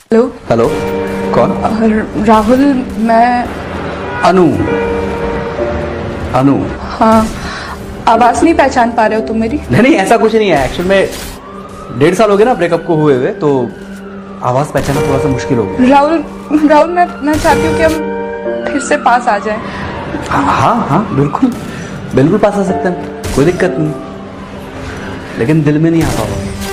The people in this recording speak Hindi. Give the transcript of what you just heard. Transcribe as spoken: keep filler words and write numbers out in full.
हेलो। हेलो, कौन? राहुल, मैं अनु। अनु? हाँ, आवाज नहीं पहचान पा रहे हो तुम मेरी? नहीं नहीं, ऐसा कुछ नहीं है। एक्चुअल में डेढ़ साल हो गए ना ब्रेकअप को हुए हुए, तो आवाज पहचानना थोड़ा सा मुश्किल हो गया। राहुल, राहुल मैं मैं चाहती हूँ कि हम फिर से पास आ जाएं। हाँ हाँ हाँ, बिल्कुल बिल्कुल पास आ सकते हैं, कोई दिक्कत नहीं, लेकिन दिल में नहीं आ पाओगे।